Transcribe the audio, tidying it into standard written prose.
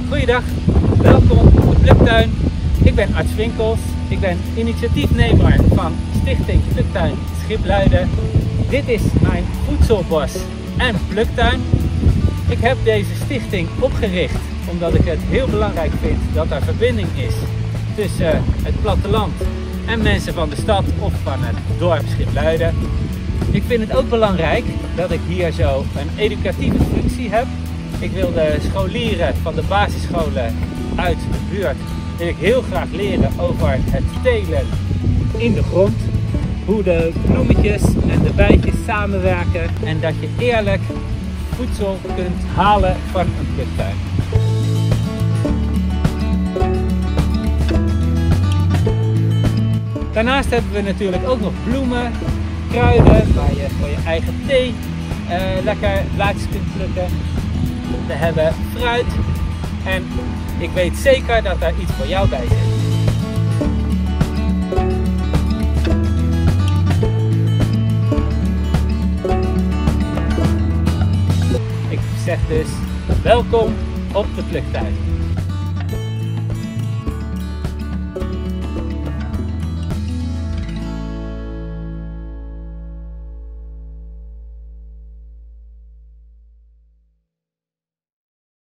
Goeiedag, welkom op de Pluktuin. Ik ben Arts Winkels, ik ben initiatiefnemer van Stichting Pluktuin Schipluiden. Dit is mijn voedselbos en pluktuin. Ik heb deze stichting opgericht omdat ik het heel belangrijk vind dat er verbinding is tussen het platteland en mensen van de stad of van het dorp Schipluiden. Ik vind het ook belangrijk dat ik hier zo een educatieve functie heb. Ik wil de scholieren van de basisscholen uit de buurt wil ik heel graag leren over het telen in de grond. Hoe de bloemetjes en de bijtjes samenwerken en dat je eerlijk voedsel kunt halen van een pluktuin. Daarnaast hebben we natuurlijk ook nog bloemen, kruiden waar je voor je eigen thee lekker blaadjes kunt plukken. We hebben fruit en ik weet zeker dat daar iets voor jou bij zit. Ik zeg dus welkom op de pluktuin.